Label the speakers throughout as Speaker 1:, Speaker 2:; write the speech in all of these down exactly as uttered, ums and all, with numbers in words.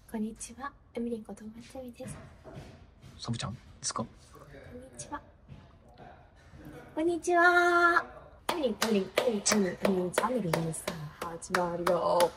Speaker 1: こんにちは、エミリンことまつみです。
Speaker 2: サブちゃんですか？
Speaker 1: こんにちは。こんにちは。エミリン、エミリン、エミリン、エミリン、エミリン、チャンネルにさあ始まるよ。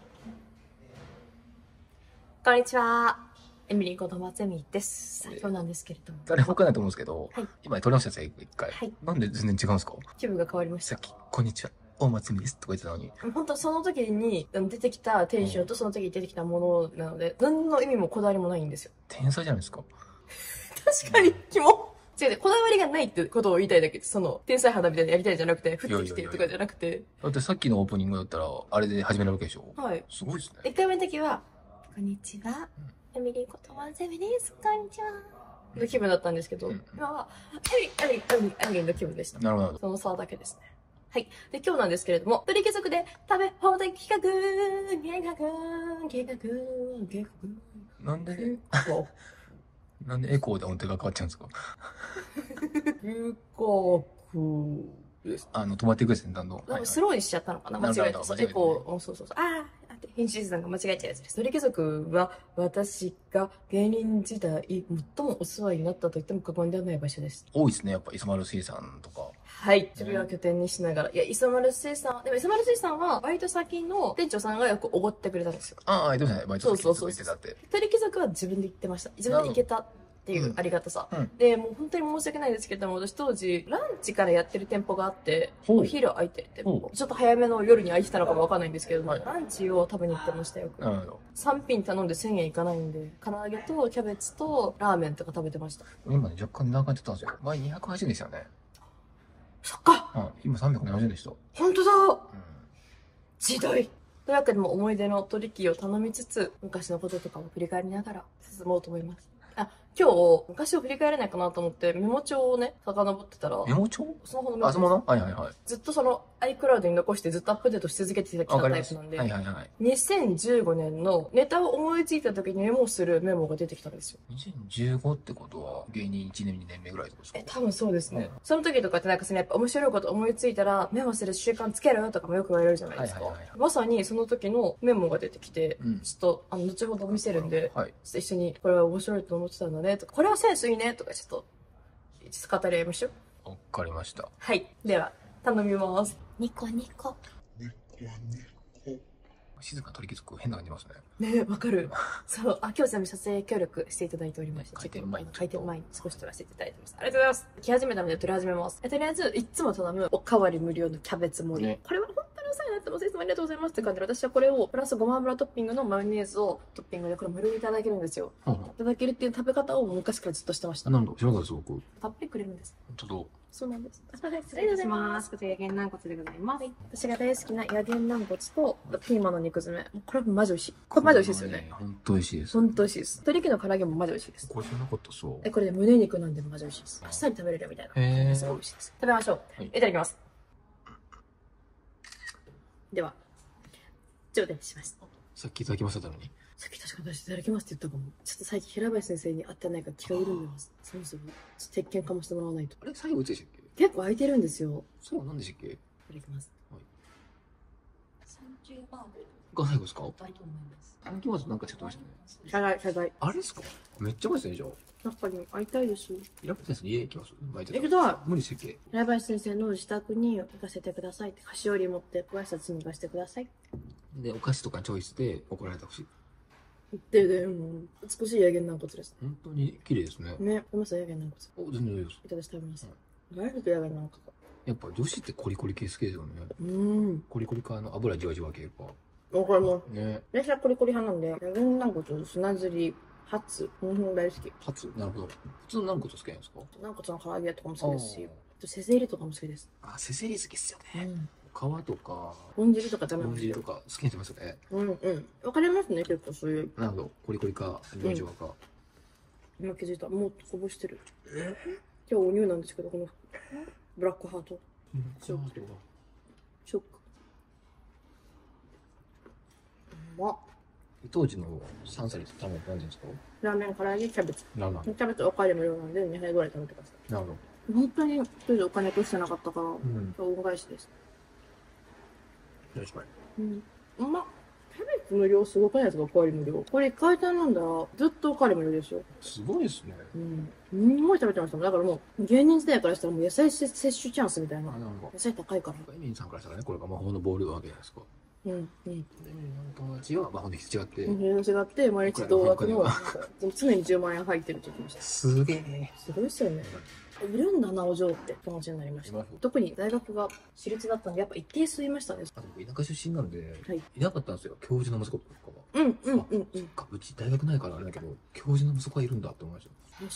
Speaker 1: こんにちは。エミリンことまつみです。今日なんですけれども。
Speaker 2: 誰もわかんないと思うんですけど、
Speaker 1: はい、
Speaker 2: 今撮り直したんですよ、一回。
Speaker 1: はい。
Speaker 2: なんで全然違うんですか？
Speaker 1: 気分が変わりました。
Speaker 2: さっき、こんにちは、大松美ですとか言ってたのに。
Speaker 1: 本当その時に出てきたテンションとその時に出てきたものなので、何の意味もこだわりもないんですよ。
Speaker 2: 天才じゃないですか。
Speaker 1: 確かに、キモ。違うね、こだわりがないってことを言いたいだけで、その、天才肌みたいなやりたいじゃなくて、降ってきてるとかじゃなくて。
Speaker 2: だってさっきのオープニングだったら、あれで始めるわけでしょ？
Speaker 1: はい。
Speaker 2: すごいですね。
Speaker 1: 一回目の時は、こんにちは、エミリーことワンセミです。こんにちは。の気分だったんですけど、うん、今は、エミリー、エミリー、エミリー、エミリーの気分でした。
Speaker 2: なるほど。
Speaker 1: その差だけですね。はい。で、今日なんですけれども、鳥貴族で食べ放題企画計画計画計画
Speaker 2: なんでなんでエコーで音程が変わっちゃうんですか？
Speaker 1: 計画です。
Speaker 2: あの、止まっていくですね、だんだん。
Speaker 1: はいはい、スローにしちゃったのかな、間違えて。エコー、そうそうそう。ああ、編集さんが間違えちゃうやつです。鳥貴族は、私が芸人時代、最もお世話になったと言っても過言ではない場所です。
Speaker 2: 多いですね、やっぱ、磯丸水産とか。
Speaker 1: はい。渋谷を拠点にしながら。いや、磯丸水産、でも磯丸水産は、バイト先の店長さんがよくおごってくれたんですよ。
Speaker 2: ああ、言ってましたね、バイト先とか言ってたって。
Speaker 1: 鳥貴族は自分で言ってました。自分で行けた。っていうありがたさ、うん、でもう本当に申し訳ないですけども、私当時ランチからやってる店舗があって、お昼空いてる店舗、ちょっと早めの夜に空いてたのかもわかんないんですけども、はい、ランチを食べに行ってましたよ。さん品頼んでせんえんいかないんで、唐揚げとキャベツとラーメンとか食べてました。
Speaker 2: 今ね、若干値段が出たんですよ。前にひゃくはちえんでしたよね。
Speaker 1: そっか、
Speaker 2: うん、今さんびゃくななじゅうえんでした。
Speaker 1: 本当だ、うん、時代というわけでも思い出の取引を頼みつつ、昔のこととかも振り返りながら進もうと思います。あ、今日、昔を振り返れないかなと思って、メモ帳をね、遡ってたら。
Speaker 2: メモ帳？
Speaker 1: スマホのメモ帳。
Speaker 2: あ、スマホ？はいはいはい。
Speaker 1: ずっとその iCloud に残してずっとアップデートし続けてきたタイプなんで。
Speaker 2: はいはいはい。
Speaker 1: にせんじゅうごねんのネタを思いついた時にメモするメモが出てきたんですよ。
Speaker 2: にせんじゅうごってことは、芸人いちねんにねんめぐらいってことですか？
Speaker 1: え、多分そうですね。うん、その時とかってなんかそのやっぱ面白いこと思いついたら、メモする習慣つけろよとかもよく言われるじゃないですか。まさにその時のメモが出てきて、うん、ちょっと、あの、後ほど見せるんで、はい、ちょっと一緒に、これは面白いと思ってたんだね、とか、これはセンスいいね、とかちょっと、ちょっと語り合いましょう。
Speaker 2: わかりました。
Speaker 1: はい。では、頼みます。ニコニコ。ニコニ
Speaker 2: コ。静か鳥貴族変な感じますね。
Speaker 1: ねえ、わかる。そう。あ、今日全部撮影協力していただいておりまして。
Speaker 2: 開店前に。
Speaker 1: 開店前に少し撮らせていただいてます。ありがとうございます。来始めたので撮り始めます。とりあえず、いつも頼むおかわり無料のキャベツ盛り。ね、これは本当にお世話になってます。いつもありがとうございますって感じで、私はこれを、プラスごま油トッピングのマヨネーズをトッピングでこれ無料にいただけるんですよ。うん、いただけるっていう食べ方を昔からずっとしてました。
Speaker 2: なんだ、知らなかったです、僕。
Speaker 1: たっぷりくれるんです。
Speaker 2: 本当だ。
Speaker 1: そうなんです。ありがとうございます。こちら、ヤゲン軟骨でございます。私が大好きなヤゲン軟骨と、ピーマンの肉詰め。これマジ美味しい。これマジ美味しいですよね。
Speaker 2: 本当美味しいです。
Speaker 1: 本当美味しいです。鶏の唐揚げもマジ美味しいです。
Speaker 2: これじゃなかったそう。
Speaker 1: え、これで胸肉なんでマジ美味しいです。あっさり食べれるみたいな。へー。すごい美味しいです。食べましょう。いただきます。では、頂戴しました。
Speaker 2: さっきいただきましたのに。
Speaker 1: さっき確かに私いただきますって言ったかも。ちょっと最近平林先生に会ってないから気が緩んでます。そろそろ、ちょっと鉄拳かもしてもらわないと。
Speaker 2: あれ最後いつでしたっけ？
Speaker 1: 結構空いてるんですよ。
Speaker 2: そう、なんでしたっけ？い
Speaker 1: ただきます。はい。
Speaker 2: さんじゅうバーグが最後ですか？だと思います。あの、今日なんかちょっとましたね。
Speaker 1: 謝罪、謝罪。
Speaker 2: あれですか？めっちゃうまいですね、じゃあ。
Speaker 1: やっぱり会いたいです。
Speaker 2: 平林先生の家行きます？
Speaker 1: 行くと
Speaker 2: 無理してっけ？
Speaker 1: 平林先生の自宅に行かせてくださいって、菓子折り持ってご挨拶に行かせてください。
Speaker 2: で、お菓子とかチョイスで怒られてほしい。
Speaker 1: で、で、もう、美しいヤゲン軟骨です。
Speaker 2: 本当に綺麗ですね。
Speaker 1: ね、食べますヤゲン軟骨。
Speaker 2: お、全然いいです。
Speaker 1: いただき食べます。誰だとヤゲン軟骨。
Speaker 2: やっぱ女子ってコリコリ系好きですよね。
Speaker 1: うん。
Speaker 2: コリコリか、あの、油じわじわ系か。
Speaker 1: わかります。
Speaker 2: ね。
Speaker 1: 私はコリコリ派なんで、ヤゲン軟骨、砂ずり、ハツ、うん、大好き。
Speaker 2: ハツ、なるほど。普通の軟骨好きなんですか？
Speaker 1: 軟骨の唐揚げとかも好きですし、あとセセリとかも好きです。
Speaker 2: あ、セセリ好きっすよね。うん、皮とか、
Speaker 1: 豚汁とかダメ
Speaker 2: なんですよ。豚汁とか好きにしてますよね。
Speaker 1: うんうん。わかりますね、結構そういう。
Speaker 2: なるほど。コリコリか、じわじわか。
Speaker 1: うん、今気づいた。もうこぼしてる。え今日お乳なんですけど、このブラックハート。ショック。ショック。うまっ。
Speaker 2: 当時のさんさいって卵何ですか？
Speaker 1: ラーメン、唐揚げ、キャベツ。
Speaker 2: なるほど。
Speaker 1: キャベツおかわり無料なんでにはいぐらい食べてください。
Speaker 2: なるほど。
Speaker 1: 本当に一人でお金としてなかったから、うん、恩返しです。
Speaker 2: 確か
Speaker 1: に。うん。うまっ。キャベ無料、すごくないですか？おかわり無料。これ一回頼んだら、ずっとおかわり無料ですよ。
Speaker 2: すごいですね。
Speaker 1: うん。すごい食べてましたもん。だからもう、芸人時代からしたらもう野菜摂取チャンスみたいな。野菜高いから。
Speaker 2: エミンさんからしたらね、これが魔法のボールわけじゃないですか。うん、うん。エミンの友達は魔法の日違って。
Speaker 1: 全然違って、毎日同額の、常にじゅうまんえん入ってるって言ってました。
Speaker 2: すげえ。
Speaker 1: すごいっすよね。いるんだな、お嬢って気持ちになりました。特に大学が私立だったんで、やっぱ一定数いましたね。
Speaker 2: あと、田舎出身なんで、はい、いなかったんですよ、教授の息子とかは。
Speaker 1: うん、うん、うん。
Speaker 2: そっか、うち大学ないからあれだけど、教授の息子がいるんだって思いました。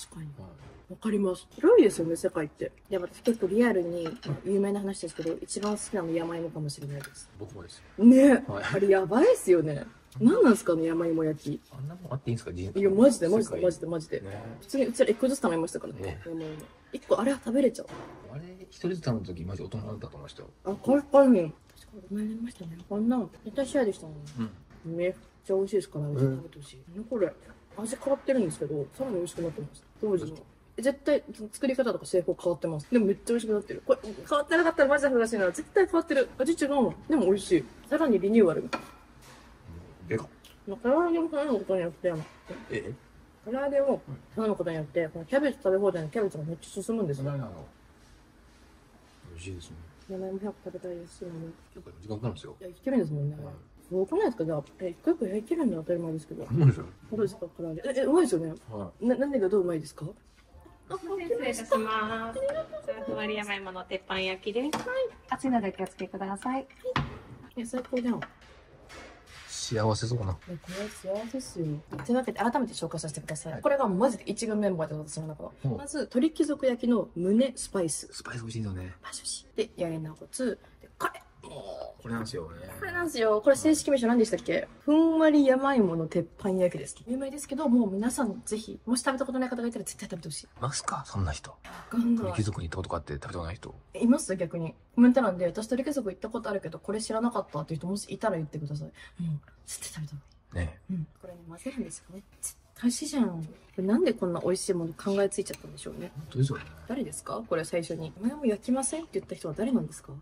Speaker 1: 確かに。わ、はい、かります。広いですよね、世界って。で、私結構リアルに、有名な話ですけど、一番好きなの山芋かもしれないです。
Speaker 2: 僕もです
Speaker 1: よ。ね、はい、あれやばいっすよね。何なんですかね、山芋焼き。
Speaker 2: あんなもんあっていいんですか？い
Speaker 1: や、マジでマジでマジでマジで。普通にうちら一個ずつ頼みましたからね。山芋。一個あれは食べれちゃう。
Speaker 2: あれ、一人ずつ頼むときマジ大人だったと思いましたよ。
Speaker 1: あ、確かに。確かに大人になりましたね。こんなの、絶対シェアでしたもん。うん。めっちゃ美味しいですから、食べてほしい。何これ。味変わってるんですけど、さらに美味しくなってます。当時の。絶対、作り方とか製法変わってます。でもめっちゃ美味しくなってる。これ、変わってなかったらマジで恥ずかしいな。絶対変わってる。味違うもん。でも美味しい。さらにリニューアル。
Speaker 2: でか。
Speaker 1: 唐揚げを頼むことによって、え唐揚げを頼むことによって、このキャベツ食べ放題のキャベツがめっちゃ進むんですよ。美
Speaker 2: 味しいですね。
Speaker 1: 山芋ひゃく食べたいです。
Speaker 2: 結構時間かかるんですよ。
Speaker 1: いや、いけるんですもんね。すごくないですか？じゃあ、え、一個一個焼いてるんで当たり前ですけど。
Speaker 2: そうですよ。
Speaker 1: どうですか、唐揚げ。え、うまいですよね。はい。な、何がどううまいですか？
Speaker 3: 失礼いたします。ふんわり山芋の鉄板焼きです。はい。熱いのでお気をつけください。
Speaker 1: いや、最高じゃん。
Speaker 2: 幸せそうな。こ
Speaker 1: れ幸せっすよ。というわけで改めて紹介させてください。はい、これがマジで一軍メンバーで私の中は。うん、まず、鶏貴族焼きの胸スパイス。
Speaker 2: スパイス美味しいんだよね。
Speaker 1: パシパシ。で、やりなこつ。で、これ。
Speaker 2: これなんですよね。
Speaker 1: これなんですよ。これ正式名称何でしたっけ？ふんわり山芋の鉄板焼きです。有名ですけど、もう皆さんぜひ、もし食べたことない方がいたら絶対食べてほしい。い
Speaker 2: ますか？そんな人。わ
Speaker 1: かんない。
Speaker 2: 鳥貴族に行ったことかって食べたことない人。
Speaker 1: います逆に。コメント欄で、私鳥貴族行ったことあるけど、これ知らなかったっていう人もしいたら言ってください。うん。絶対食べた方がいい。ね。うん。これね、混ぜるんですよね。絶対美味しいじゃん。これなんでこんな美味しいもの考えついちゃったんでしょうね。
Speaker 2: 本当ですよね。
Speaker 1: 誰ですか？これ最初に。前も焼きませんって言った人は誰なんですか？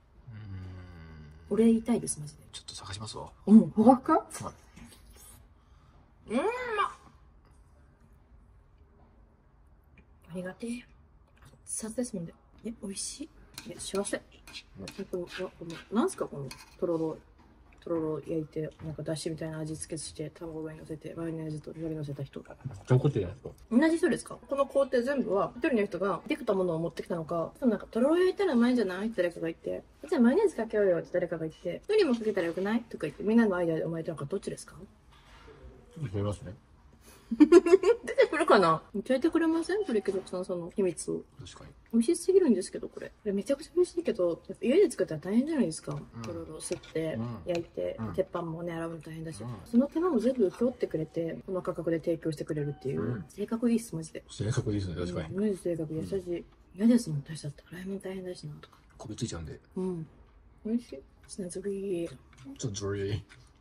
Speaker 1: 俺言いたいです、マジで。
Speaker 2: ちょっと探しますわ。
Speaker 1: うん、ほかか？はい。うん、ま。ありがてえ。熱々ですもんで。え、美味しい。え、幸せ。この、この、なんすか、この、とろろ。とろろ焼いて、なんかだしみたいな味付けして、卵上に乗せて、ワインの味と海苔乗せた人。
Speaker 2: 残ってるやつか。
Speaker 1: 同じ人ですか？この工程全部は、一人の人ができたものを持ってきたのか、なんか、とろろ焼いたらうまいんじゃないって誰かが言って、じゃあマヨネーズかけようよって誰かが言って、海苔もかけたらよくないとか言って、みんなのアイデアで生まれたのか、どっちですか？
Speaker 2: 見ますね。
Speaker 1: 出てくるかな？教えてくれません？鳥貴族さん、その秘密を。
Speaker 2: 確かに。
Speaker 1: 美味しすぎるんですけど、これ。これめちゃくちゃ美味しいけど、やっぱ家で作ったら大変じゃないですか。とろろ吸って、焼いて、鉄板もね、洗うの大変だし。その手間も全部請け負ってくれて、この価格で提供してくれるっていう。性格いいっす、マジで。
Speaker 2: 性格いいっすね、確かに。
Speaker 1: マジで性格優しい。嫌ですもん、私だったら。洗い物大変だしな、とか。
Speaker 2: こびついちゃうんで。
Speaker 1: うん。美味しい。砂ずりー。
Speaker 2: ちょっとずりー。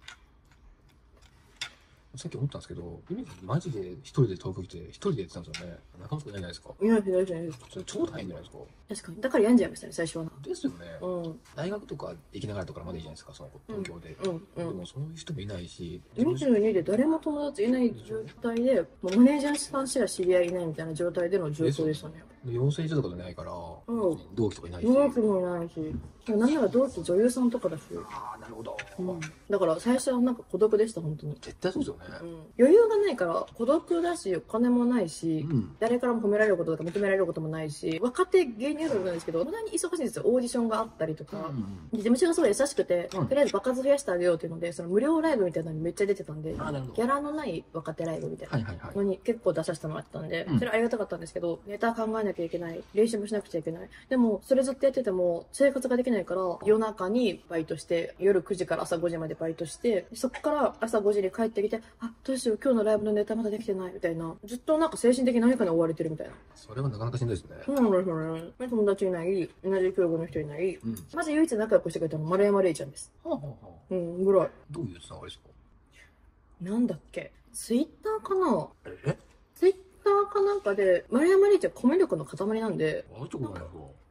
Speaker 2: さっき思ったんですけど、マジで一人で東京来て、一人でやってたんですよね。仲間とかいないじゃないですか。
Speaker 1: いないじゃないですか。
Speaker 2: それ超大変じゃないですか。
Speaker 1: 確かに。だから病んじゃいましたね、最初は。
Speaker 2: ですよね。
Speaker 1: うん。
Speaker 2: 大学とか行きながらとかまでいいじゃないですか、その東京で。うん。うん。でもそういう人もいないし。
Speaker 1: にじゅうにで誰も友達いない状態で、もうマネージャーさんしか知り合いいないみたいな状態での状況でしたね。
Speaker 2: 養成所とかじゃないから、うん、同期とかいないし。
Speaker 1: 同期もいないし。なんなら同期女優さんとかだし。
Speaker 2: ああ、なるほど、
Speaker 1: うん。だから最初はなんか孤独でした、本当に。
Speaker 2: 絶対そうですよね。
Speaker 1: うん、余裕がないから、孤独だし、お金もないし、うん、誰からも褒められることとか認められることもないし、若手芸人なんですけど、無駄に忙しいんですよ。オーディションがあったりとか。うん、事務所がすごい優しくて、うん、とりあえず爆発増やしてあげようっていうので、その無料ライブみたいなのにめっちゃ出てたんで、ギャラのない若手ライブみたいなのに結構出させてもらってたんで、うん、それありがたかったんですけど、ネタ考えなきゃいけない、練習もしなくちゃいけない。でも、それずっとやってても、生活ができないから、夜中にバイトして、夜くじから朝ごじまでバイトして、そこから朝ごじに帰ってきて、あ、どうしよう、今日のライブのネタまだできてないみたいな、ずっとなんか精神的に何かに追われてるみたいな。
Speaker 2: それはなかなかしんどいですね。
Speaker 1: そうなんですよね。友達いない、同じ教育の人いない、うん、まず唯一仲良くしてくれたのは丸山礼ちゃんです。はあはあはあ、うん、ぐらい。
Speaker 2: どういうつながりですか？
Speaker 1: なんだっけ、ツイッターかな。
Speaker 2: え
Speaker 1: ツイッターかなんかで、丸山礼ちゃんコミュ力の塊なんで、
Speaker 2: あ、ちょっとないか。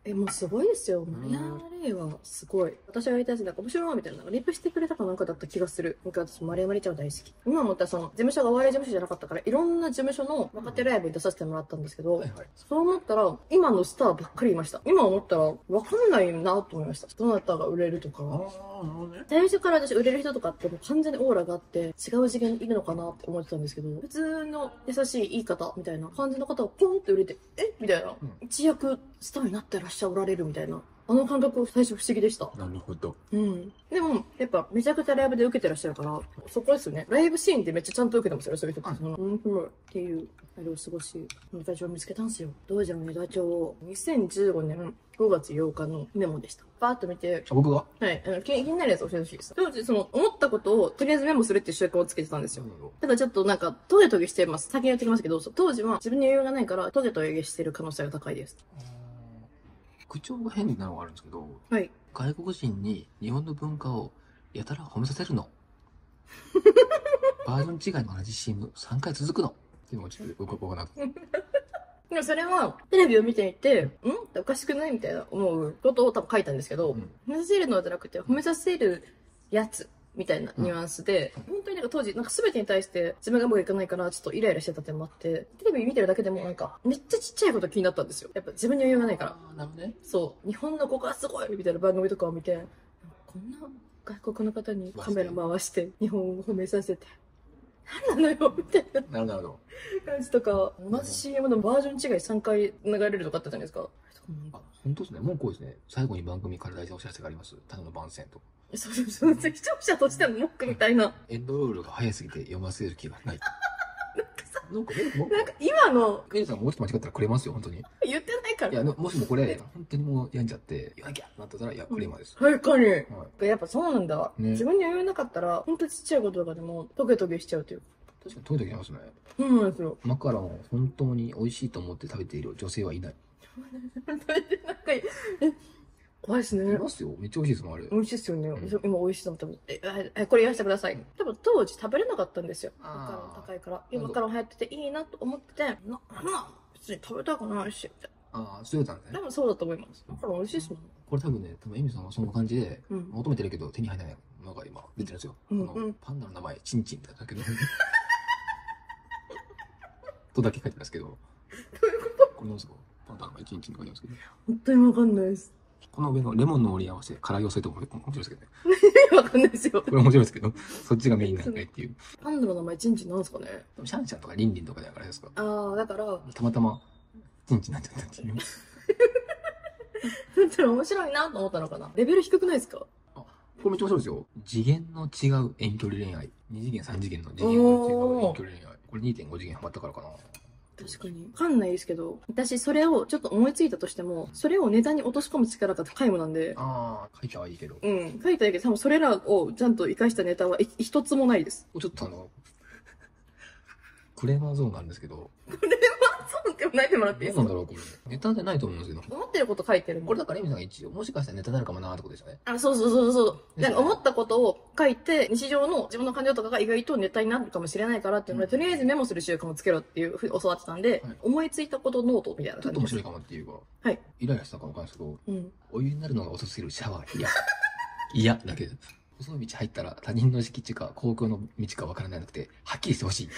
Speaker 1: え、もうすごいですよ。マリアーナ・レイはすごい。私がやりたやつなんか面白いみたいな。なんかリップしてくれたかなんかだった気がする。なんか私、マリアーナ・レイちゃん大好き。今思ったらその、事務所がお笑い事務所じゃなかったから、いろんな事務所の若手ライブに出させてもらったんですけど、はいはい、そう思ったら、今のスターばっかりいました。今思ったら、わかんないなと思いました。どなたが売れるとか。ああ、なるほどね。最初から私売れる人とかってもう完全にオーラがあって、違う次元にいるのかなって思ってたんですけど、普通の優しいいい方みたいな感じの方がポンって売れて、えみたいな。うん、一躍スターになってらっしゃおられるみたいな。あの感覚最初不思議でした。
Speaker 2: なるほど。
Speaker 1: うん。でも、やっぱめちゃくちゃライブで受けてらっしゃるから、そこですよね。ライブシーンってめっちゃちゃんと受けてますよ、そういう人って。うん、うん、っていう、あれを過ごし、ネタ帳を見つけたんですよ。道場のネタ帳を、にせんじゅうごねんごがつようかのメモでした。バーッと見て。
Speaker 2: あ、僕が
Speaker 1: はい。あの気になるやつ教えてほしいです。当時、その、思ったことを、とりあえずメモするっていう習慣をつけてたんですよ。ただちょっとなんか、トゲトゲしてます。先に言ってきますけど、当時は自分に余裕がないから、トゲトゲしてる可能性が高いです。
Speaker 2: 口調が変なのがあるんですけど、
Speaker 1: はい。
Speaker 2: 外国人に日本の文化をやたら褒めさせるの。バージョン違いの同じ シーエムさんかい続くの。っていうのがちょっとよくわからなくて。
Speaker 1: でもそれは、テレビを見ていて、んっておかしくないみたいな思うことを多分書いたんですけど、うん、褒めさせるのじゃなくて、褒めさせるやつ。みたいなニュアンスで、うん、本当になんか当時、なんか全てに対して自分がうまくいかないから、ちょっとイライラしてた点もあって、テレビ見てるだけでもなんか、めっちゃちっちゃいこと気になったんですよ。やっぱ自分に余裕がないから。
Speaker 2: なるほどね。
Speaker 1: そう。日本のここがすごいみたいな番組とかを見て、こんな外国の方にカメラ回して、日本を褒めさせて、なんなのよみたいな。
Speaker 2: なるほど。
Speaker 1: 感じとか、同じ シーエム のバージョン違いさんかい流れるとかあったじゃないですか。
Speaker 2: あ、本当ですね。もうこうですね。最後に番組から大事なお知らせがあります。ただの番宣と。
Speaker 1: そうそうそう。視聴者としてのモックみたいな。
Speaker 2: エンドロールが早すぎて読ませる気がない。
Speaker 1: なんかさ、
Speaker 2: なんか、
Speaker 1: なんか今の。
Speaker 2: ケイさんもうちょっと間違ったらくれますよ、本当に。
Speaker 1: 言ってないから。
Speaker 2: いや、もしもこれ、本当にもう病んじゃって、言わなきゃなったら、いや、クレーマーです。
Speaker 1: 確かに。はい、やっぱそうなんだ。ね、自分に余裕なかったら、本当ちっちゃいこととかでも、トゲトゲしちゃうという。
Speaker 2: 確かにトゲトゲしますね。
Speaker 1: そうなんですよ。
Speaker 2: マカロンを本当に美味しいと思って食べている女性はいない。
Speaker 1: なんか、え、怖いですね。
Speaker 2: いますよ。めっちゃ美味しいですもん、あれ。
Speaker 1: 美味しいですよね。うん、今美味しいと思って。え、え、これ言わせてください。多分当時食べれなかったんですよ。マカロン高いから。マカロン流行ってていいなと思ってて、な、な、別に食べたくないし、みたい
Speaker 2: な。ああ、そういうことなんですね。
Speaker 1: 多分そうだと思います。マカロン美味しいですもん。
Speaker 2: これ多分ね、多分エミさんはその感じで、求めてるけど手に入らないのが今出てるんですよ。うんうん、パンダの名前、チンチンってだけど。とだけ書いてますけど。ど
Speaker 1: ういうこと？
Speaker 2: これなんですか？パンダの名前、チンチンって書いてますけど。
Speaker 1: 本当にわかんないです。
Speaker 2: この上のレモンの盛り合わせ、辛い寄せとか面白いですけどね。
Speaker 1: わかんないですよ。
Speaker 2: これ面白いですけど、そっちがメインなんかいっていう。
Speaker 1: パンダの名前、チンチンなんですかね？
Speaker 2: シャンシャンとかリンリンとかだからですか？
Speaker 1: ああ、だから。
Speaker 2: たまたま、チンチンになっちゃったっていう。
Speaker 1: だったら面白いなと思ったのかな。レベル低くないですか？
Speaker 2: あ、これめっちゃ面白いですよ。次元の違う遠距離恋愛。に次元、さん次元の次元の違う遠距離恋愛。これ にてんご 次元ハマったからかな。
Speaker 1: 確かに。わかんないですけど、私それをちょっと思いついたとしても、それをネタに落とし込む力が高いもんなんで。
Speaker 2: ああ、書いたはいいけど。
Speaker 1: うん。書いたはいいけど、多分それらをちゃんと活かしたネタは一つもないです。
Speaker 2: ちょっとあの、クレーマーゾーンがあるんですけど。
Speaker 1: クレーマーゾーンって泣いてもらっていいですか？
Speaker 2: なんだろう、これ。ネタじゃないと思うんですけど。
Speaker 1: 思ってること書いてる
Speaker 2: これだからエミさんが一応、もしかしたらネタになるかもなーってことですよね。
Speaker 1: あ、そうそうそうそう。なんか思ったことを書いて、日常の自分の感情とかが意外とネタになるかもしれないからっていうので、とりあえずメモする習慣をつけろっていうふうに教わってたんで、はい、思いついたことノートみたいな感じで。
Speaker 2: ちょっと面白いかもっていうか。
Speaker 1: はい。
Speaker 2: イライラしたかわかんないですけど、
Speaker 1: うん、
Speaker 2: お湯になるのが遅すぎるシャワー、いや。いや、だけど。細い道入ったら他人の敷地か公共の道かわからないなくて、はっきりしてほしい。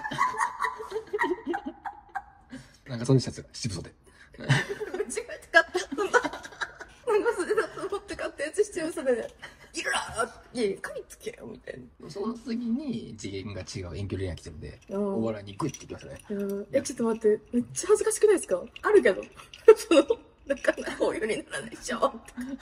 Speaker 2: なんかそういうシャツが七分袖。
Speaker 1: 間違えて買ったんだ。なんかそれだと思って買ったやつ七分袖で。いくらいや、買い付けよみたいな。
Speaker 2: その次に次元が違う遠距離恋愛来てるんで、お笑いにグッていきましたね。
Speaker 1: え、ちょっと待って。めっちゃ恥ずかしくないですか？あるけど。その、なかなかこういう風にならないでしょ。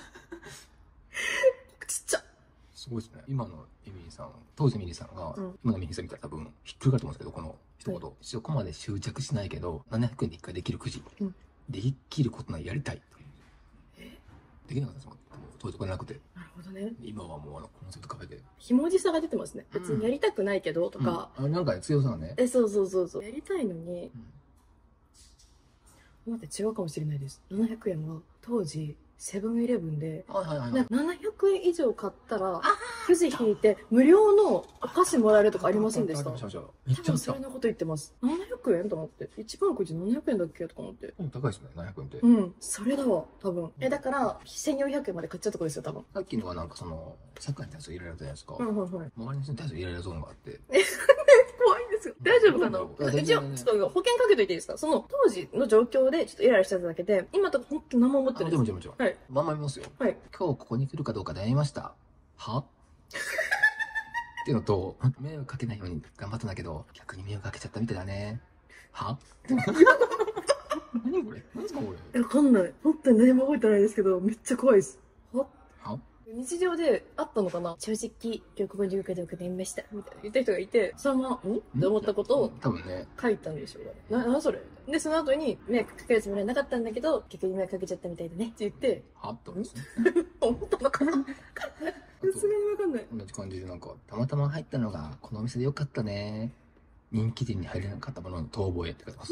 Speaker 1: ちっちゃ。
Speaker 2: すごいですね。今のエミリーさん、当時エミリーさんが、うん、今のエミリーさん見たら多分、ひっくり返ると思うんですけど、この一言。はい、そこまで執着しないけど、ななひゃくえんでいっかいできるくじ。うん、できることないやりたい。えできなかったんですもん。当時お金なくて。
Speaker 1: なるほどね。
Speaker 2: 今はもうあの、コンセプトカフェで。
Speaker 1: ひもじさが出てますね。別にやりたくないけど、とか。
Speaker 2: うん、あ、なんか強さがね。
Speaker 1: え、そうそうそうそう。やりたいのに、うん、待って、違うかもしれないです。ななひゃくえんは、当時、 セブンイレブンで、
Speaker 2: はいはいはい。
Speaker 1: ななひゃくえん以上買ったら、くじ引いて無料のお菓子もらえるとかありませんでした？
Speaker 2: めっちゃ
Speaker 1: 多分それのこと言ってます。ななひゃくえんと思って。一番くじななひゃくえんだっけとか思って。
Speaker 2: 高いですね、ななひゃくえんって。
Speaker 1: うん。それだわ、多分。え、だから、せんよんひゃくえんまで買っちゃったとこですよ、多分。
Speaker 2: さっきのはなんかその、サッカーに対するイライラじゃないですか。
Speaker 1: うんはいはい。
Speaker 2: 周りの人に対するイライラゾーンがあって。
Speaker 1: 怖いんですよ。大丈夫かな？一応、ちょっと保険かけといていいですか？その当時の状況でちょっとイライラしちゃっただけで、今とか本当に何も思ってないです。
Speaker 2: もちろんもちろん。はい。まんま見ますよ。はい。今日ここに来るかどうか悩みました。はっていうのと、迷惑かけないように頑張ったんだけど、逆に迷惑かけちゃったみたいだね。は何これ？何ですかこれ？わ
Speaker 1: かんない。本当に何も覚えてないですけど、めっちゃ怖いです。は
Speaker 2: は
Speaker 1: 日常であったのかな？正直、今日ここに来るかどうか悩みました。みたいな言った人がいて、そのまま、んって思ったことを
Speaker 2: 多分ね、
Speaker 1: 書いたんでしょうかね。な、なそれで、その後に、迷惑かけるつもりはなかったんだけど、結局迷惑かけちゃったみたいだね。って言って、
Speaker 2: はって思うんですね。
Speaker 1: 思ったのかな？さすがにわかんない。
Speaker 2: 同じ感じでなんか、たまたま入ったのが、このお店でよかったね。人気店に入れなかったものの逃亡へって書いてます。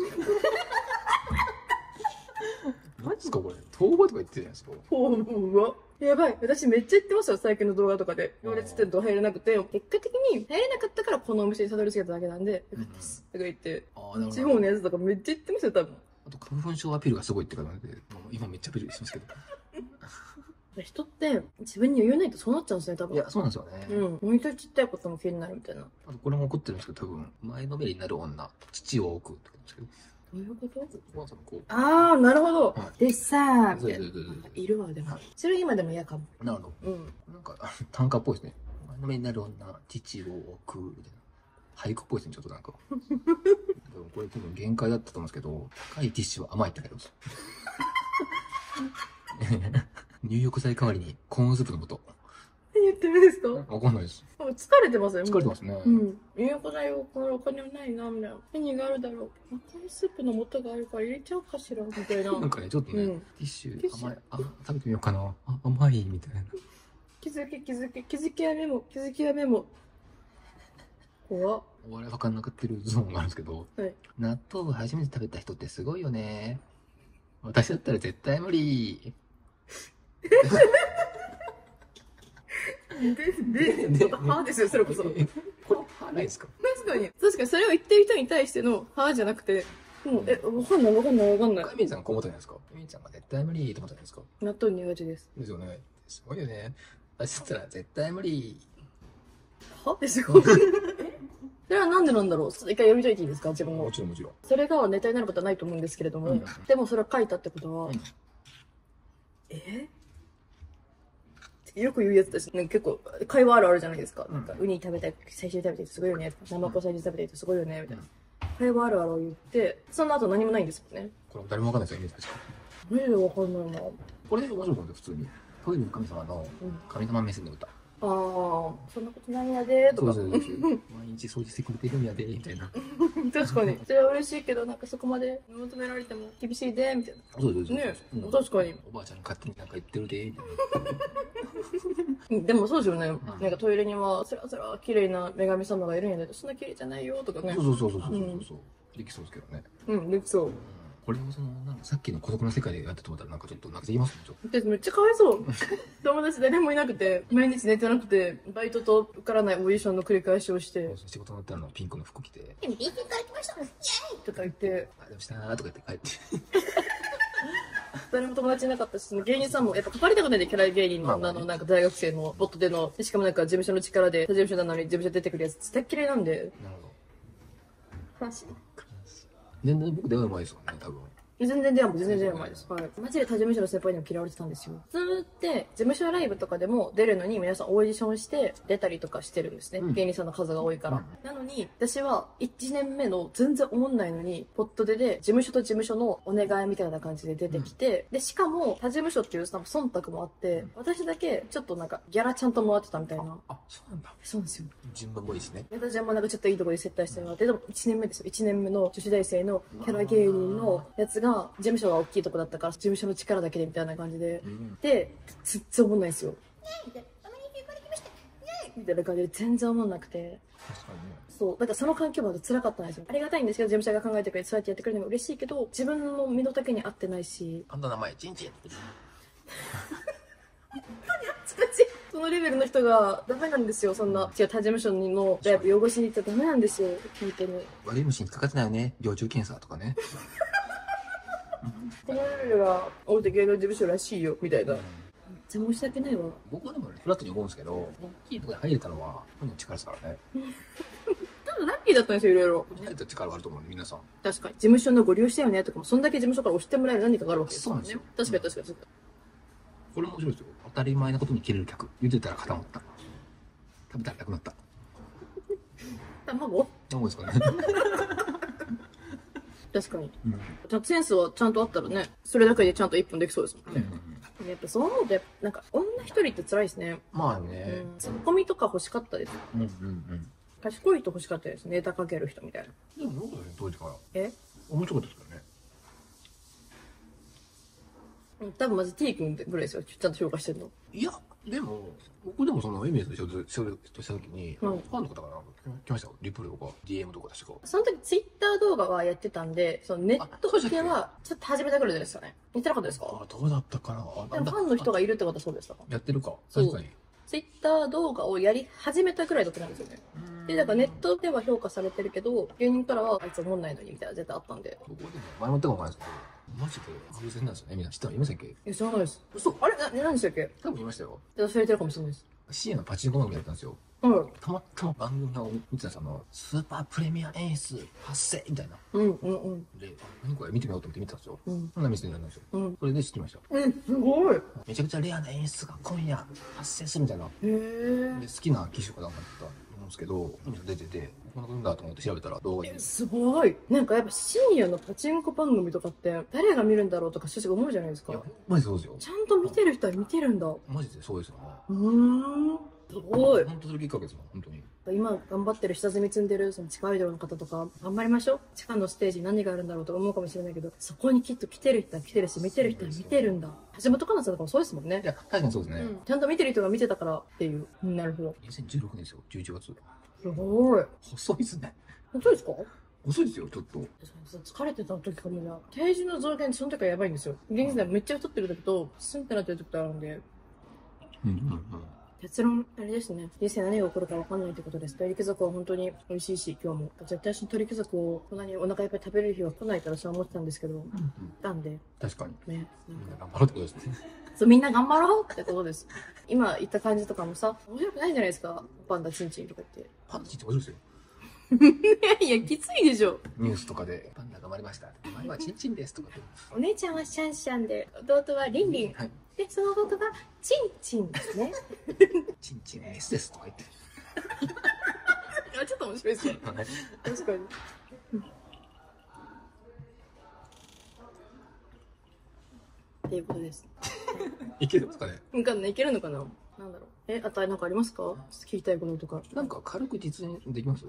Speaker 2: 何ですかこれ？逃亡とか言ってるじゃないですか。
Speaker 1: ほうわ。やばい。私めっちゃ言ってますよ、最近の動画とかで。行列店と入れなくて、結果的に入れなかったからこのお店にたどり着けただけなんで、よかったです。とか言って、地方のやつとかめっちゃ言ってますよ、多分。
Speaker 2: あと、花粉症アピールがすごいって書いてあるんで、今めっちゃアピールしてますけど。
Speaker 1: 人って自分に余裕ないとそうなっちゃうんですね、多分。
Speaker 2: いや、そうなんですよね。
Speaker 1: うん。もう一回ちっちゃいことも気になるみたいな。
Speaker 2: あと、これも怒ってるんですけど、多分、前のめりになる女、父を置くって書いてますけど。
Speaker 1: どういうこと？
Speaker 2: おばあさんこう。
Speaker 1: ああ、なるほど。はい、でさ
Speaker 2: そうそうそうそう。
Speaker 1: いるわ、でも。はい、それ今でも嫌かも。
Speaker 2: なるほど。
Speaker 1: うん。
Speaker 2: なんか、短歌っぽいですね。前のめりになる女、父を置く、みたいな。俳句っぽいですね、ちょっとなんか。でもこれ多分限界だったと思うんですけど、高いティッシュは甘いって書いてます。入浴剤代わりにコーンスープの素。
Speaker 1: 何言ってるんですか？
Speaker 2: わかんないです。
Speaker 1: 疲れてますよ。
Speaker 2: 疲れてますね。
Speaker 1: うん。入浴剤をこのお金ないな、みたいな。何があるだろう。コーンスープの素があるから入れちゃおうかしら、みたいな。
Speaker 2: なんかね、ちょっとね、うん、ティッシュ甘い。あ、食べてみようかな。あ、甘い、みたいな。
Speaker 1: 気づけ、気づけ、気づきやメモ、気づきやメモ。怖っ。
Speaker 2: お笑い分かんなくってるゾーンがあるんですけど、はい、納豆を初めて食べた人ってすごいよね。私だったら絶対無理。
Speaker 1: で、で、はですよ、それこそ。これ、
Speaker 2: はないですか？
Speaker 1: 確かに。確かに、それを言ってる人に対しての、はじゃなくて、もう、え、わかんない、わかんない、わかんない。
Speaker 2: かみんさんこう思ったじゃないですか。かみんちゃんが絶対無理と思ったじゃないですか。
Speaker 1: 納豆苦手です。
Speaker 2: ですよね。すごいよね。私だったら絶対無理。
Speaker 1: はですよ。それはなんでなんだろう。一回読み解いていいですか、自分の。
Speaker 2: もちろんもちろん。
Speaker 1: それがネタになることはないと思うんですけれども、うん、でもそれを書いたってことは、うん、えよく言うやつだし、ね、結構会話あるあるじゃないですか。うん、なんかウニ食べたい、最初に食べてすごいよね。ナマコ最初に食べていてすごいよね。みたいな。会話あるあるを言って、その後何もないんですよね。
Speaker 2: これ誰もわかんないですよ、意味確か。
Speaker 1: マジでわかんないな。
Speaker 2: これで面白いと思うんで、普通に。トイレの神様の神様目線の歌。
Speaker 1: ああ、そんなことないやでとか。
Speaker 2: そうそうそう。毎日掃除してくれてるんやで、みたいな。
Speaker 1: 確かに。それは嬉しいけど、なんかそこまで求められても厳しいで、みたいな。
Speaker 2: そうそうそう。
Speaker 1: ね、確かに。
Speaker 2: おばあちゃん勝手になんか言ってるで、みた
Speaker 1: いな。でもそうですよね。なんかトイレには、そらそら綺麗な女神様がいるんやで、そんな綺麗じゃないよ、とかね。
Speaker 2: そうそうそうそうそう。できそうですけどね。
Speaker 1: うん、できそう。
Speaker 2: これをその、なんかさっきの孤独な世界でやったと思ったらなんかちょっとなんかできますね、ちょっ
Speaker 1: と。私めっちゃかわいそう。友達誰もいなくて、毎日寝てなくて、バイトと受からないオーディションの繰り返しをして。
Speaker 2: 仕事になったらピンクの服着て。
Speaker 1: ピンクから来ましたイェーイとか言って。
Speaker 2: あ、でもしたーとか言って帰って。
Speaker 1: 誰も友達いなかったし、その芸人さんもやっぱ関わりたくないで、キャラ芸人の女のなんか大学生のボットでの、しかもなんか事務所の力で、他事務所なのに事務所出てくるやつ、絶対嫌いなんで。
Speaker 2: なるほ
Speaker 1: ど。悲しい。
Speaker 2: 全然僕電話うまいですもんね、多分。
Speaker 1: 全然出会いも全然出会い前です。はい。マジで他事務所の先輩にも嫌われてたんですよ。普通って事務所ライブとかでも出るのに皆さんオーディションして出たりとかしてるんですね。うん、芸人さんの数が多いから。うん、なのに私はいちねんめの全然思んないのにポットでで事務所と事務所のお願いみたいな感じで出てきて、うん、でしかも他事務所っていう忖度もあって、うん、私だけちょっとなんかギャラちゃんともらってたみたいな。
Speaker 2: あ、そうなんだ。
Speaker 1: そうなんですよ。
Speaker 2: 順番もいいですね。
Speaker 1: 私はもなんかちょっといいところで接待してもらって、でもいちねんめですよ。いちねんめの女子大生のキャラ芸人のやつが事務所が大きいとこだったから事務所の力だけでみたいな感じで、うん、で全然思んないですよ。みたいな感じで全然思んなくて。
Speaker 2: 確かにね。
Speaker 1: そうだからその環境まで辛かったんですよ。ありがたいんですけど、事務所が考えてくれてそうやってやってくれるのも嬉しいけど、自分の身の丈に合ってないし。
Speaker 2: あんた名前チンチン。
Speaker 1: そのレベルの人がダメなんですよ。そんな違う他事務所のライブ汚しに行っちゃダメなんですよ。本当に
Speaker 2: 悪い虫に引っかかってないよね。蟯虫検査とかね。
Speaker 1: このレベルが大手芸能事務所らしいよみたいな。めっちゃ申し訳ないわ。
Speaker 2: 僕はでもフラットに思うんですけど、大きいところに入れたのは本人の力ですからね。
Speaker 1: 多分ラッキーだったんですよ、いろいろ。
Speaker 2: 入れた力があると思うんで、皆さん。
Speaker 1: 確かに。事務所のご利用したよねとかも、そんだけ事務所から押してもらえる何かがあるわけです
Speaker 2: そうなんですよ。
Speaker 1: 確かに確かに。
Speaker 2: これも面白いですよ。当たり前なことに切れる客。茹でたら固まった。食べたらなくなった。
Speaker 1: 卵
Speaker 2: 卵ですかね。
Speaker 1: 確かに。うん、ちゃんとセンスはちゃんとあったらね、それだけでちゃんといっぷんできそうですもんね。うん、やっぱそう思うと、なんか女一人って辛いですね。
Speaker 2: まあね。
Speaker 1: うん、ツッコミとか欲しかったです。
Speaker 2: うんうんうん。
Speaker 1: 賢い人欲しかったです。ネタかける人みたいな。
Speaker 2: でもよくね、当時から。
Speaker 1: え
Speaker 2: 面白かったですからね。
Speaker 1: 多分まず T 君ぐらいですよ。ちゃんと評価してるの。
Speaker 2: いや、でも、僕でもそのエミネスと仕事した時に、うん、ファンの方から来ましたよ。リプレとか ディーエム とか確か。
Speaker 1: その時ツイッター動画はやってたんで、そのネット系はちょっと始めたぐらいじゃないですかね。言ってなかったですか？
Speaker 2: あ、どうだったかな。
Speaker 1: でもファンの人がいるってことはそうでしたか？
Speaker 2: やってるか。確かに。
Speaker 1: ツイッター動画をやり始めたぐらいだったんですよね。で、だからネットでは評価されてるけど、芸人からはあいつ思んないのにみたいな絶対あったんで。
Speaker 2: 僕はでも前もってもないですけど、マジで偶然なんですよね。みんな知ったのいませんっけ？
Speaker 1: え、知らないです。嘘、あれな、何でしたっけ？
Speaker 2: 多分いましたよ。
Speaker 1: 忘れてるかもしれないです。
Speaker 2: シエのパチンコ番組やったんですよ。
Speaker 1: うん。
Speaker 2: たまたま番組を見てたんですよ。スーパープレミア演出発生みたいな。
Speaker 1: うんうんうん。
Speaker 2: で、何これ見てみようと思って見てたんですよ。
Speaker 1: うん。
Speaker 2: そんな見せてるんですよ。うん。それで知ってました。
Speaker 1: え、すごい。
Speaker 2: めちゃくちゃレアな演出が今夜発生するみたいな。へ
Speaker 1: え。
Speaker 2: で、好きな機種かなんかだったと思うんですけど、出てて、こんなことだと思って調べたら動画に。
Speaker 1: すごい。なんかやっぱ深夜のパチンコ番組とかって誰が見るんだろうとか正直思うじゃないですか。いや、
Speaker 2: マジそうですよ。
Speaker 1: ちゃんと見てる人は見てるんだ。
Speaker 2: マジでそうですよね。
Speaker 1: うーん。すごい。
Speaker 2: 本当それきっかけですもん、本当に。
Speaker 1: 今頑張ってる下積み積んでるその地下アイドルの方とか頑張りましょう。地下のステージに何があるんだろうとか思うかもしれないけど、そこにきっと来てる人は来てるし、見てる人は見てるんだ。橋本環奈さんとかもそうですもんね。
Speaker 2: いや、確かにそうですね。うん、
Speaker 1: ちゃんと見てる人が見てたからっていう。なるほど。
Speaker 2: にせんじゅうろくねんですよ、じゅういちがつ。
Speaker 1: すごい。
Speaker 2: 細いですね。
Speaker 1: 遅いですか？
Speaker 2: 遅いですよ、ちょっと。
Speaker 1: 疲れてた時かもな。体重の増減その時はやばいんですよ。現在めっちゃ太ってる時と、スンってなってる時とあるんで。
Speaker 2: うんうんうん。
Speaker 1: 結論、あれですね。人生何が起こるか分かんないってことです。鳥貴族は本当に美味しいし、今日も。絶対鳥貴族をこんなにお腹いっぱい食べれる日は来ないからそう思ってたんですけど、来たんで。
Speaker 2: 確かに。
Speaker 1: ね。
Speaker 2: みんな頑張ろうってことですね。
Speaker 1: そう、みんな頑張ろうってことです。今言った感じとかもさ、面白くないんじゃないですか。パンダチンチンとか言って。
Speaker 2: パンダチンチン面白いですよ。
Speaker 1: いやいや、きついでしょ。
Speaker 2: ニュースとかで、パンダ頑張りました。前はチンチンですとかって。
Speaker 1: お姉ちゃんはシャンシャンで、弟はリンリン。はい。で、その弟がチンチンですね。
Speaker 2: チンチンメスですとか言って。
Speaker 1: あ、ちょっと面白いですね。確かに。っていうことです。
Speaker 2: いけるんですかね。
Speaker 1: わかんない。いけるのかな。なんだろう。え、あとなんかありますか？聞きたいこととか。
Speaker 2: なんか軽く実演できます？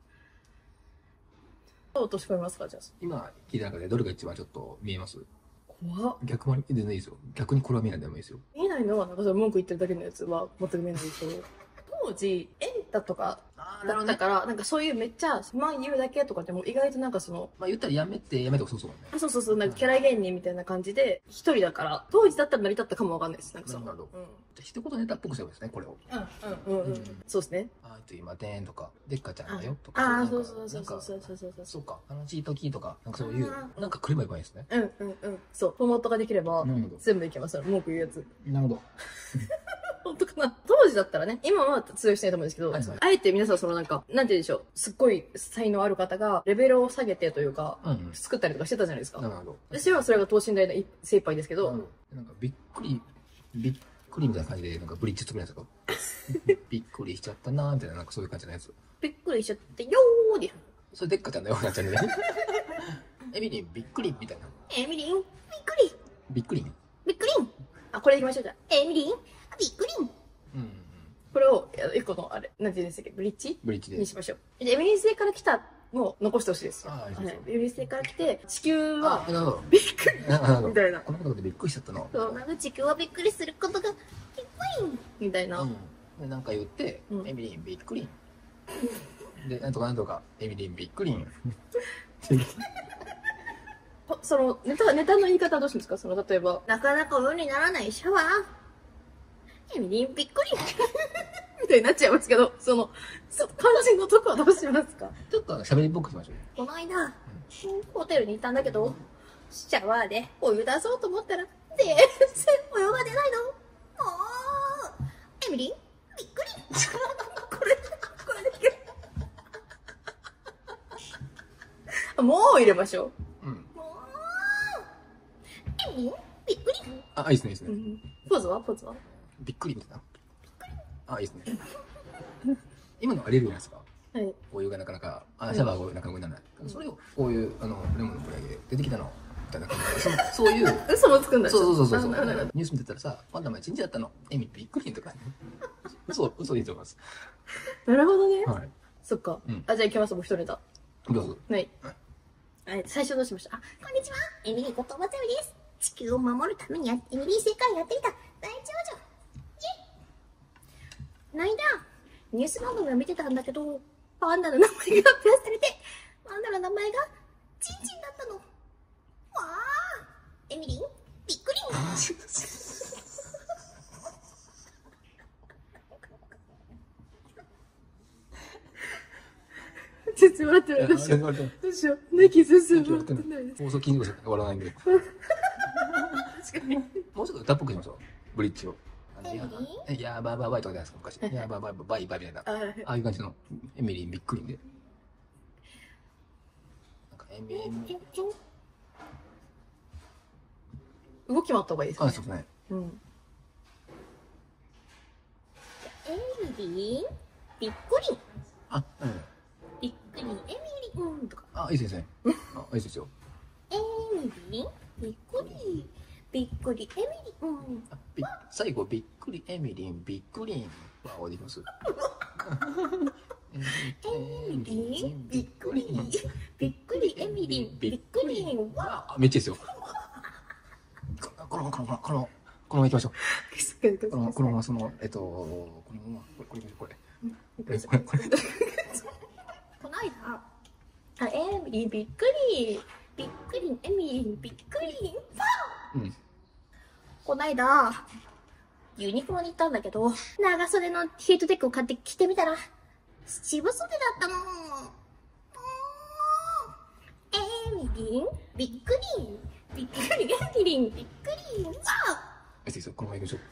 Speaker 1: 落とし込みますか、じゃあ。
Speaker 2: 今聞いた中でどれが一番ちょっと見えます？
Speaker 1: 怖っ。
Speaker 2: 逆に全然いいですよ。逆にこれは見ないでもいいですよ。
Speaker 1: 見えないのは、なんかそれ文句言ってるだけのやつは全く見えないですけど。当時、エンタとかだったから、なんかそういうめっちゃ、まあ言うだけとかでも意外となんかその、
Speaker 2: まあ言ったらやめて、やめてそうそうね。
Speaker 1: あ、そうそうそう、なんかキャラ芸人みたいな感じで、一人だから、当時だったら成り立ったかもわかんないです。なんかその。
Speaker 2: なるほど。うん。じゃ一言ネタっぽくすればいいですね、これを。
Speaker 1: うん、うん、うん、うん。そうですね。
Speaker 2: あと今、でーんとか、でっかちゃんだよとか。
Speaker 1: ああ、そうそうそうそうそうそうそう。
Speaker 2: そうか。楽しい時とか、なんかそういう、なんか来ればいいですね。
Speaker 1: うん、うん、うん。そう。フォーマットができれば、全部いけます。文句言うやつ。
Speaker 2: なるほど。
Speaker 1: 本当かな。当時だったらね、今は通用してないと思うんですけど、はいはい、あえて皆さんそのなんか、なんて言うんでしょう、すっごい才能ある方がレベルを下げてというか、うんうん、作ったりとかしてたじゃないですか。なるほど。私はそれが等身大の精一杯ですけど、
Speaker 2: なんかびっくり、びっくりみたいな感じで、なんかブリッジ作るやつとか、びっくりしちゃったなーみたいな、なんかそういう感じのやつ。
Speaker 1: びっくりしちゃってよーで。
Speaker 2: それでっかちゃんだよ、なっちゃうんで。エミリンびっくりみたいな。
Speaker 1: エミリンびっくり。
Speaker 2: びっくり
Speaker 1: びっくり。あ、これいきましょうじゃあ。エミリンびっくり。うん。これを、一個の、あれ、なんて言うんですか、ブリッジ
Speaker 2: ブリッジで。
Speaker 1: にしましょう。で、エミリン星から来たのを残してほしいです。はい。エミリン星から来て、地球は、びっくりみたいな。
Speaker 2: このことでびっくりしちゃったの。
Speaker 1: そう、なんか地球はびっくりすることが、びっくりみたいな。うん。
Speaker 2: で、なんか言って、エミリンびっくり。で、なんとかなんとか、エミリンびっくり。
Speaker 1: その、ネタ、ネタの言い方はどうするんですか？その、例えば、なかなかお湯にならないシャワー。エミリン、びっくり。みたいになっちゃいますけど、その、そ肝心のとこはどうしますか？
Speaker 2: ちょっと喋りっぽくしましょうよ。
Speaker 1: この間、うん、ホテルに行ったんだけど、シャワーでお湯出そうと思ったら、全然お湯が出ないの。もう、エミリン、びっくり。これ、これだけ。もう入れましょう。うん。もう、エミリン、びっくり。
Speaker 2: あ、いいですね、いいですね。
Speaker 1: うん、ポーズはポーズは
Speaker 2: びっくりみたいな。あ、いいですね。今のあれるじゃないですか。はい。お湯がなかなか、あ、シャワーがなかなかならない。うん、それを、こういう、あの、レモンのフライで出てきたの。みたいな感じで、そそういう。
Speaker 1: 嘘もつくんだ。
Speaker 2: そうそうそうそう。ニュース見てたらさ、まだ前一日だったの。エミびっくりとかね。嘘、嘘言ってます。
Speaker 1: なるほどね。
Speaker 2: はい。
Speaker 1: そっか。うん、あ、じゃあ行きます、もう一ネタ。
Speaker 2: どうぞ。
Speaker 1: はい。はい。最初どうしました？あ、こんにちは。エミリーことまつみです。地球を守るためにエミリー世界やっていた大長女。イェイ。こないだ、ニュース番組を見てたんだけど、パンダの名前が発表されて、パンダの名前がチンチンだったの。わあ、エミリン、びっくり。全然笑ってない。どうしよう。どうしよう。泣き進む。
Speaker 2: 放送禁止で笑わないんで。確かに。もうちょっと歌っぽくしましょう。ブリッジを。いやーバーバーバイとかじゃないですか、昔。いやーバーバーバイバイみたいな。ああいう感じのエミリーびっくりんで。なんかエミリー。
Speaker 1: 動きもあった方がいいですね。
Speaker 2: あ、そうですね。うん。
Speaker 1: エミリーびっくり。
Speaker 2: あ、うん。
Speaker 1: びっくり、エミリンとか。
Speaker 2: あ、いいですね。あ、いいですよ。
Speaker 1: エミリン、びっくり、びっくり、エミリン。
Speaker 2: あ、び、最後、びっくり、エミリン、びっくりん。わあ、できます。
Speaker 1: エミリン、びっくり、びっくり、エミリン、びっくり。
Speaker 2: わあ、めっちゃいいですよ。このまま、このまま、この、このまま行きましょう。この、このまま、その、えっと、このまま、これ、これ、これ。これ、これ、これ。
Speaker 1: こないだ、あ、エミリーびっくり、びっくり、エミリーびっくり、ファー、うん、こないだ、ユニクロに行ったんだけど、長袖のヒートテックを買って着てみたら、七分袖だったの。エミリン、びっくり、びっくり、エミリン、びっくり、ファー。
Speaker 2: え、先生、このまま行きましょう。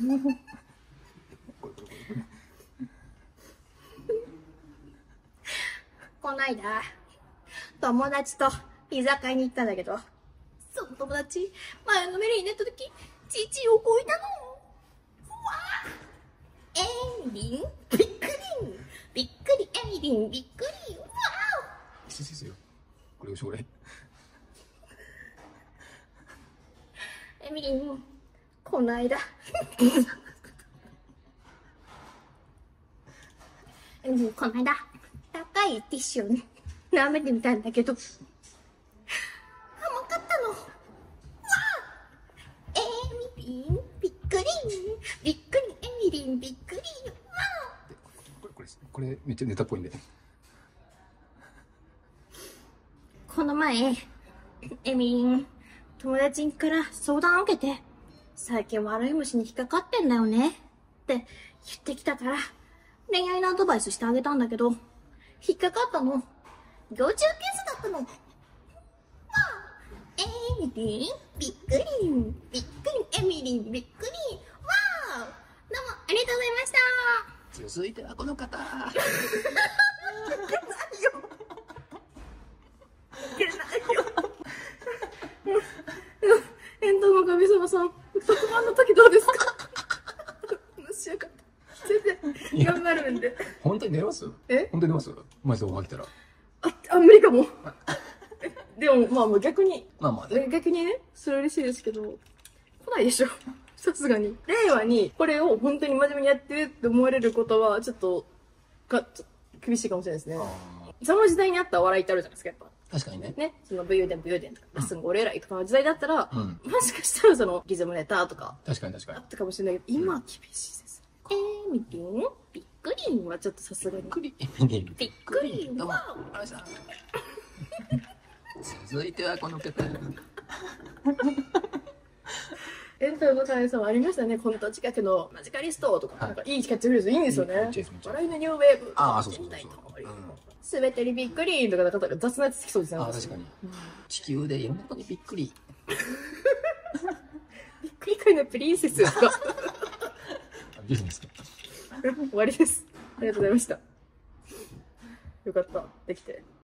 Speaker 1: こないだ、友達と居酒屋に行ったんだけど、その友達、前のめりに寝たとき、父をこいたの。うわぁ、エミリン、びっくり、びっくり、エミリン、びっくり、うわぁ。
Speaker 2: 先生よ、これを将来。
Speaker 1: エミリン、こないだ。エミリン、こないだ。高いティッシュをね、舐めてみたんだけど、甘かったの。わあ、エミリン、びっくり、びっくり、エミリン、びっくり、わあ。
Speaker 2: これ、これ、これ、めっちゃネタっぽいんで。
Speaker 1: この前、エミリン、友達から相談を受けて、最近悪い虫に引っかかってんだよね、って言ってきたから、恋愛のアドバイスしてあげたんだけど、引っかかったの。幼虫ケースだったの。わあ、エミリン、びっくり、びっくり、エミリン、びっくり。わあ、どうもありがとうございました。
Speaker 2: 続いてはこの方。い
Speaker 1: けないよ。いけないよ。エンドの神様さん、特番の時どうですか？面白かった。全然頑張るんで。
Speaker 2: 本当に寝ます？
Speaker 1: え？
Speaker 2: 本当に寝ます？マジで起きたら。
Speaker 1: あ、あ、無理かも。でも、まあまあ逆に。
Speaker 2: まあまあね。
Speaker 1: 逆にね、それ嬉しいですけど、来ないでしょ。さすがに。令和にこれを本当に真面目にやってるって思われることは、ちょっと、か、ちょっと厳しいかもしれないですね。その時代にあった笑いってあるじゃないですか、やっぱ。
Speaker 2: 確かにね。
Speaker 1: ね。その武勇伝武勇伝とか、ラッスンゴレライとかの時代だったら、うん、もしかしたらそのリズムネタとか。
Speaker 2: 確かに確かに。
Speaker 1: あったかもしれないけど、今は厳しいです。うん、えー、みりんびっくりんはちょっとさすがに。
Speaker 2: びっくり。びっ
Speaker 1: くりん。
Speaker 2: どうも、ありがとうございました。 続いてはこの曲。
Speaker 1: エンタの会さんはありましたね。コント近くのマジカリストとか、なんかいいキャッチフレーズいいんですよね。笑いのニューウェーブ。
Speaker 2: ああ、そうそうそう。
Speaker 1: すべてにびっくりとか、なんか雑なやつつきそうですね。
Speaker 2: ああ、確かに。地球でいろんなことにびっくり。
Speaker 1: びっくり界のプリンセスですか。
Speaker 2: ディズニーですか。
Speaker 1: 終わりです。ありがとうございました。よかった。できて。